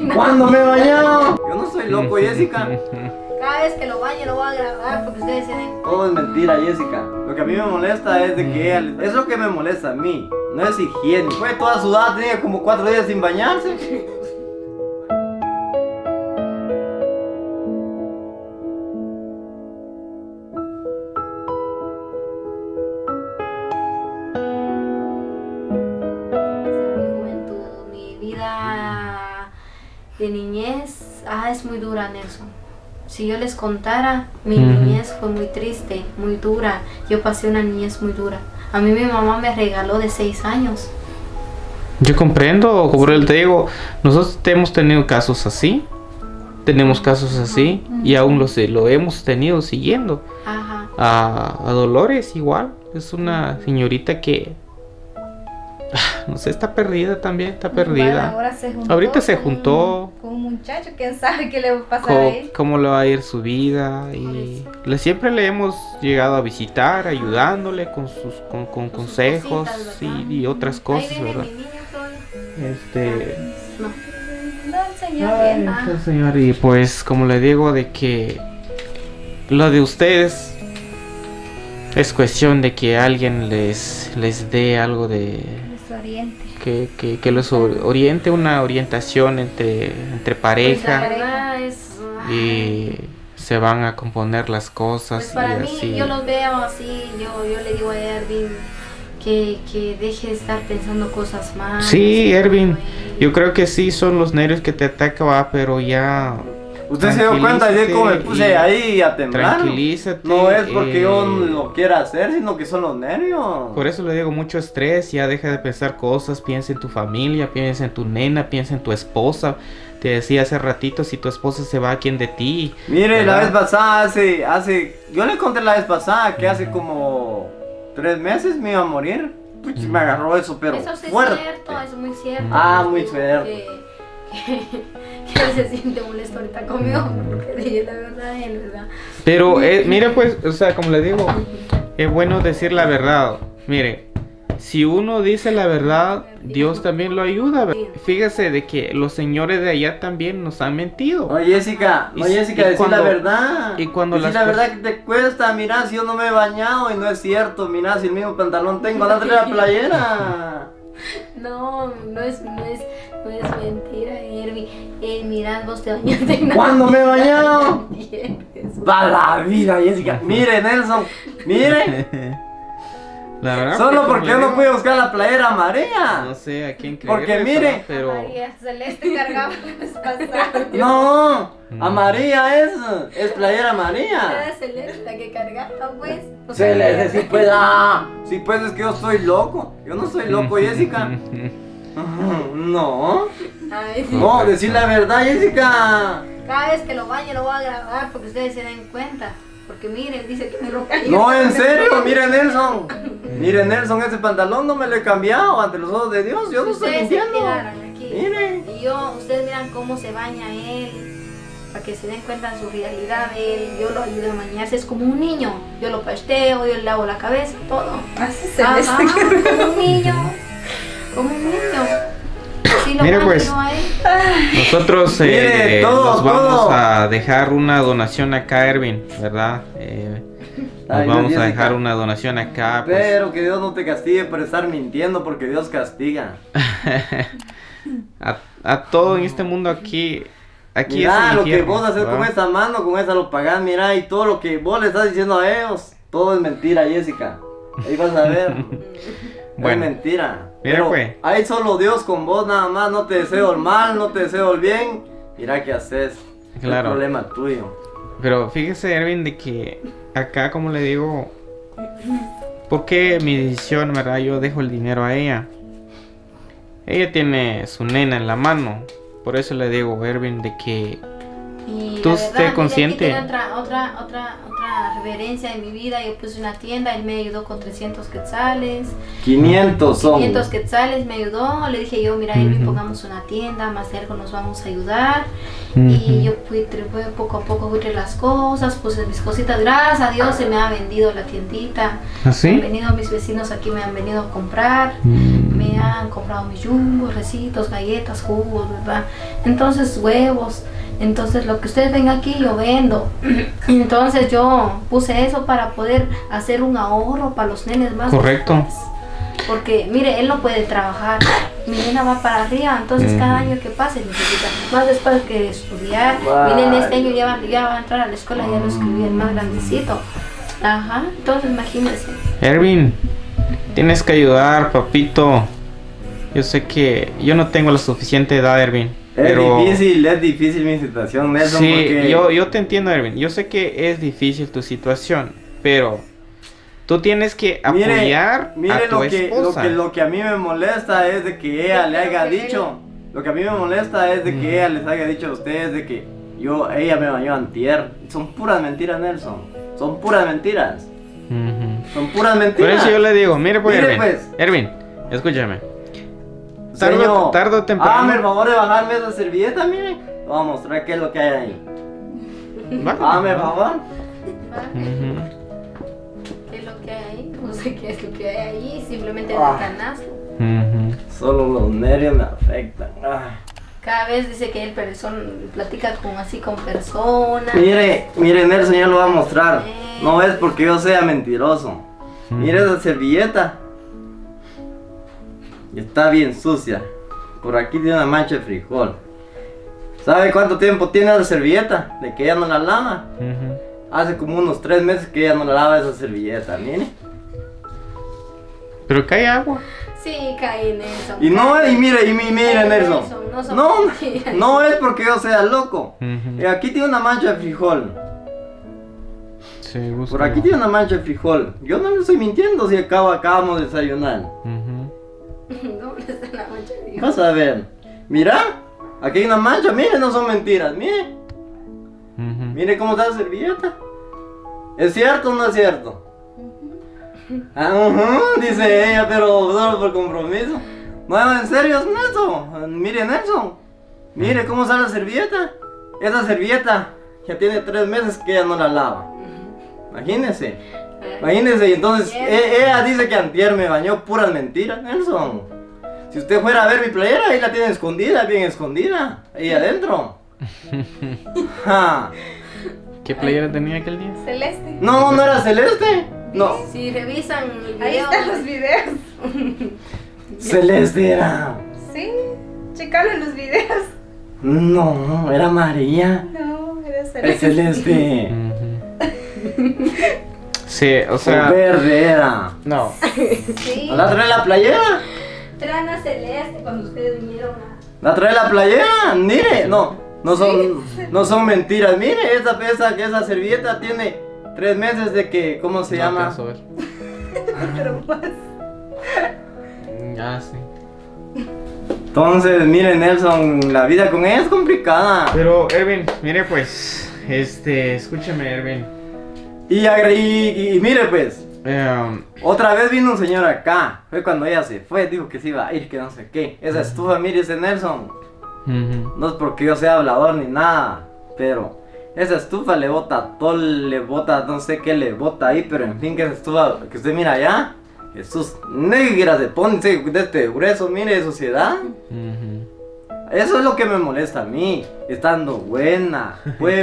¿Cuándo me he bañado? Yo no soy loco, Jessica. Cada vez que lo bañe lo voy a grabar porque ustedes se den. Todo es mentira, Jessica. Lo que a mí me molesta es de que ella... Es lo que me molesta a mí. No es higiene. Fue toda sudada, tenía como 4 días sin bañarse. De niñez, es muy dura, Nelson. Si yo les contara, mi niñez fue muy triste, muy dura. Yo pasé una niñez muy dura. A mí mi mamá me regaló de 6 años. Yo comprendo, como te digo, nosotros hemos tenido casos así. Tenemos casos así y aún lo hemos tenido siguiendo. Ajá. A Dolores igual. Es una señorita que... no sé, está perdida también, está perdida. Ahora se juntó ahorita se juntó con un muchacho, quién sabe qué le va a pasar a él. Cómo le va a ir su vida. Y siempre le hemos llegado a visitar, ayudándole con sus consejos y otras cosas, ahí viene ¿verdad? mi niño, No, el señor bien. el señor, y pues como le digo, de que lo de ustedes es cuestión de que alguien les dé algo de... Que los oriente, una orientación entre pareja, pues la verdad es... y se van a componer las cosas. Pues para y mí, así. yo los veo así, yo le digo a Erwin que deje de estar pensando cosas malas. Sí, Erwin, yo creo que sí son los nervios que te atacan, pero ya... ¿Usted se dio cuenta ayer cómo me puse ahí a temblar? Tranquilízate. No es porque yo lo quiera hacer, sino que son los nervios. Por eso le digo, mucho estrés, ya deja de pensar cosas, piensa en tu familia, piensa en tu nena, piensa en tu esposa. Te decía hace ratito, si tu esposa se va, ¿quién de ti? Mire, ¿verdad? la vez pasada, yo le conté la vez pasada que hace como 3 meses me iba a morir. Pues me agarró eso, pero eso sí fuerte. Es cierto, es muy cierto. Muy cierto. Que se siente molesto ahorita conmigo porque dije la verdad y la verdad. Pero mire pues, o sea, como le digo, es bueno decir la verdad. Mire, si uno dice la verdad, Dios también lo ayuda. Fíjese de que los señores de allá también nos han mentido. Oye, Jessica, decir la verdad. Y cuando decir la verdad que te cuesta, mira, si yo no me he bañado y no es cierto, mira, si el mismo pantalón tengo, andate la playera. No es mentira, Erwin. Mirad, vos te bañaste. ¿Cuándo me he bañado? Va la vida, Jessica. Mire, Nelson, mire. La verdad, solo porque yo no pude buscar la playera amarilla. No sé a quién creerle. Porque mire, pero... María Celeste cargaba la vez pasada. No, amarilla es playera amarilla. Era Celeste la que cargaba, pues. Celeste, sí pues es que yo soy loco. Yo no soy loco, Jessica. No. Ay, sí. No, decir la verdad, Jessica. Cada vez que lo bañe lo voy a grabar porque ustedes se den cuenta. Porque miren, dice que me lo cayó. No, en serio, mire Nelson. Mire Nelson, ese pantalón no me lo he cambiado ante los ojos de Dios. Yo no estoy mintiendo. Miren. Y ustedes miran cómo se baña él. Para que se den cuenta de su realidad. Yo lo ayudo a bañarse, es como un niño. Yo lo pasteo, yo le lavo la cabeza, todo. Así Celeste. Como un niño. Como un niño. Sí, lo Mire baño pues, a él. Mire, nosotros nos vamos a dejar una donación acá, Erwin, ¿verdad? Nos vamos a dejar una donación acá. Pues. Pero que Dios no te castigue por estar mintiendo, porque Dios castiga. a todo en este mundo aquí Mira, es lo que infierno, vos haces ¿verdad? con esa mano, con esa lo pagás, mira, y todo lo que vos le estás diciendo a ellos, todo es mentira, Jessica. Ahí vas a ver. Bueno, es mentira. mira, Pero pues. hay solo Dios con vos nada más, no te deseo el mal, no te deseo el bien. Mira qué haces. Claro. Es problema tuyo. Pero fíjese, Erwin, de que acá, como le digo, ¿por qué mi decisión, verdad? Yo dejo el dinero a ella. Ella tiene su nena en la mano. Por eso le digo, Erwin, de que Y tú la estés verdad, mire, consciente. aquí tiene otra reverencia en mi vida. Yo puse una tienda, él me ayudó con 300 quetzales. 500 son. 500 quetzales me ayudó. Le dije yo, mira, Elvin, Ujú. pongamos una tienda, más de algo nos vamos a ayudar. Ujú. Y yo fui poco a poco fui las cosas, puse mis cositas. Gracias a Dios se me ha vendido la tiendita. ¿Así? Han venido mis vecinos aquí, me han venido a comprar. Mm. Me han comprado mis yumbos, recitos, galletas, jugos, ¿verdad? Entonces huevos. Entonces lo que ustedes ven aquí yo vendo. Entonces yo puse eso para poder hacer un ahorro para los nenes más. Correcto. Porque mire, él no puede trabajar, mi nena va para arriba, entonces cada año que pase necesita más después que estudiar. Mi nena este año ya va a entrar a la escuela, ya lo escribí el más grandecito. Ajá, entonces imagínense. Erwin, tienes que ayudar, papito. Yo sé que yo no tengo la suficiente edad, Erwin. Es difícil mi situación, Nelson. Sí, porque... yo te entiendo, Erwin. Yo sé que es difícil tu situación, pero tú tienes que apoyar a tu esposa. Lo que a mí me molesta es de que ella le haya dicho. Lo que a mí me molesta es de que ella les haya dicho a ustedes de que ella me bañó antier. Son puras mentiras, Nelson. Son puras mentiras. Son puras mentiras. Por eso yo le digo, mire pues, Erwin. Pues. Erwin, escúchame. Señor, tarde o temprano. Hágame el favor de bajarme esa servilleta, mire. Te voy a mostrar qué es lo que hay ahí. Hágame el favor. ¿Qué es lo que hay ahí? No sé qué es lo que hay ahí, simplemente es el canasto. Solo los nervios me afectan. Cada vez dice que él platica con personas. Mire, Nelson, ya lo voy a mostrar. No es porque yo sea mentiroso. Mire esa servilleta. Está bien sucia. Por aquí tiene una mancha de frijol. ¿Sabe cuánto tiempo tiene la servilleta? De que ella no la lava. Hace como unos 3 meses que ella no la lava esa servilleta, mire. Pero cae agua. Sí, cae en eso. Y mire, Nelson. No es porque yo sea loco. Aquí tiene una mancha de frijol. Sí, por aquí tiene una mancha de frijol. Yo no le estoy mintiendo si acabamos de desayunar. ¿Dónde está la mancha de frijol? Vas a ver. Mira, aquí hay una mancha. Mire, no son mentiras. Mire. Mire cómo está la servilleta. ¿Es cierto o no es cierto? Dice ella, pero solo por compromiso. No, en serio, es Nelson. Mire, Nelson. Mire cómo está la servilleta. Esa servilleta ya tiene 3 meses que ella no la lava. Imagínense. Y entonces ella dice que antier me bañó. Puras mentiras, Nelson. Si usted fuera a ver mi playera, ahí la tiene escondida, bien escondida. Ahí adentro. ¿Qué playera tenía aquel día? Celeste. No era celeste. No. Si revisan el video, ahí están los videos. Celeste era. Sí, checalo en los videos. No, era María. No, era celeste. Es celeste. Sí, o sea. El verde era. No. Sí. ¿La trae la playera? Traen a Celeste cuando ustedes vinieron a... ¿La trae la playera? Mire, no son mentiras. Mire, esa servilleta tiene 3 meses de que, ¿cómo se llama? Alcanzo a ver. Pero más. Ya, sí. Entonces, mire, Nelson, la vida con ella es complicada. Pero, Erwin, mire pues, escúchame, Erwin. Y mire pues, otra vez vino un señor acá. Fue cuando ella se fue, dijo que se iba a ir, que no sé qué. Esa estufa, mire ese Nelson. No es porque yo sea hablador ni nada, pero esa estufa le bota le bota, no sé qué le bota ahí, pero en fin, que esa estufa que usted mira allá, Jesús, negra se pone de este grueso, mire, de suciedad. Eso es lo que me molesta a mí, estando buena.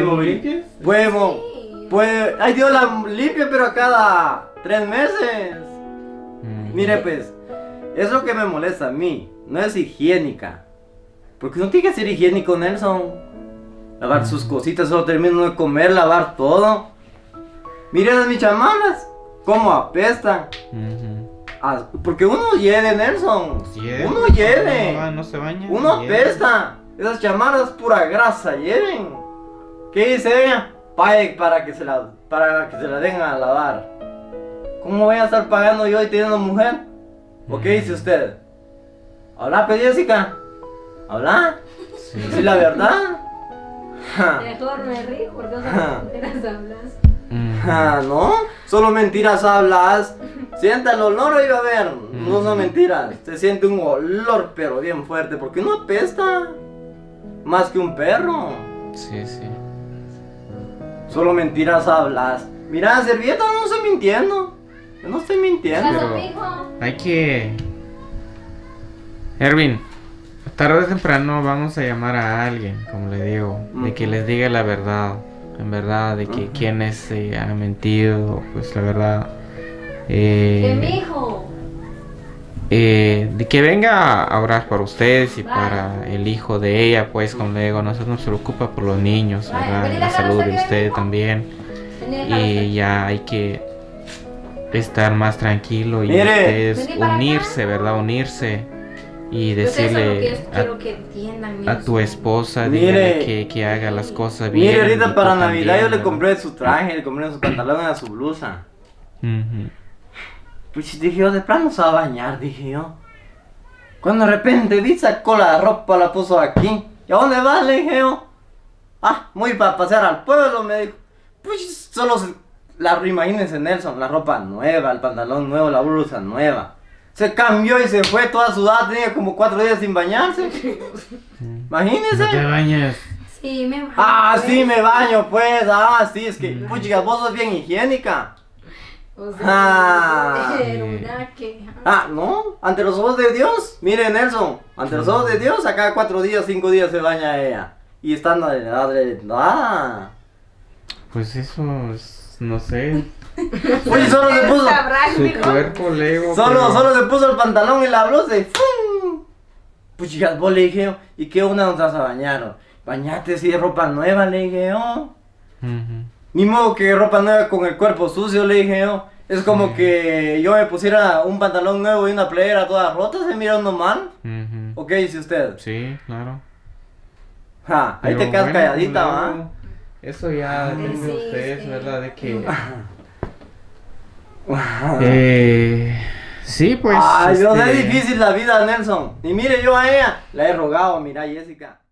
Ay Dios, la limpia, pero a cada 3 meses. Mire pues, es lo que me molesta a mí, no es higiénica. Porque no tiene que ser higiénico, Nelson. Lavar sus cositas, solo termino de comer, lavar todo. Mire esas mis chamarras, cómo apestan. Porque uno hiede, Nelson. Uno hiede. No se baña. Uno apesta. Esas chamarras pura grasa hieden. ¿Qué dice ella? Pague para que se la den a lavar. ¿Cómo voy a estar pagando yo y teniendo mujer? ¿O qué dice usted? ¿Habla, Jessica? ¿Habla? Sí, la verdad. Mejor me río porque solo mentiras hablas. ¿No? Solo mentiras hablas. Sienta el olor, oiga, a ver. No son mentiras. Se siente un olor, pero bien fuerte. Porque uno apesta. Más que un perro. Sí. Solo mentiras hablas. Mira, servilleta, no estoy mintiendo. Yo no estoy mintiendo. Pero hay que Erwin, tarde o temprano vamos a llamar a alguien, como le digo, de que les diga la verdad, en verdad, de que quienes han mentido, pues la verdad. ¿Qué mijo? De que venga a orar por ustedes y para el hijo de ella, pues como le digo, nosotros nos preocupa por los niños, ¿verdad? La salud de usted también. Y ya hay que estar más tranquilo y ustedes unirse, ¿verdad? Unirse y decirle a tu esposa, dile que haga las cosas bien. Mire, ahorita para Navidad yo le compré su traje, le compré su pantalón y su blusa. Pues dije yo, de plano se va a bañar, dije yo. Cuando de repente vi, sacó la ropa, la puso aquí. ¿Y a dónde vas? Le dije yo. Ah, muy para pasear al pueblo, me dijo. Pues solo imagínense, Nelson, la ropa nueva, el pantalón nuevo, la blusa nueva. Se cambió y se fue toda sudada, tenía como 4 días sin bañarse. Imagínense. ¿No te bañas? Sí, me baño. Ah, sí, me baño, pues. Ah, sí, es que, puchica, vos sos bien higiénica. O sea, no, ante los ojos de Dios. Mire, Nelson, ante los ojos de Dios, a cada 4 días, 5 días se baña ella. Y estando de edad. Pues eso es, no sé. Oye, solo se puso su cuerpo lego. Solo se puso el pantalón y la blusa y ¡fum! Pues chicas, vos le dije yo, ¿y qué una nos vas a bañar? Bañate si de ropa nueva, le dije yo. Ni modo que ropa nueva con el cuerpo sucio, le dije yo. Es como que yo me pusiera un pantalón nuevo y una playera toda rota, se mira uno mal. ¿O qué dice usted? Sí, claro. Ahí te quedas calladita, ¿va? Eso ya depende de ustedes, ¿verdad? De que... sí, pues... Ay, Dios, es difícil la vida, Nelson. Y mire, yo a ella la he rogado, mira, Jessica.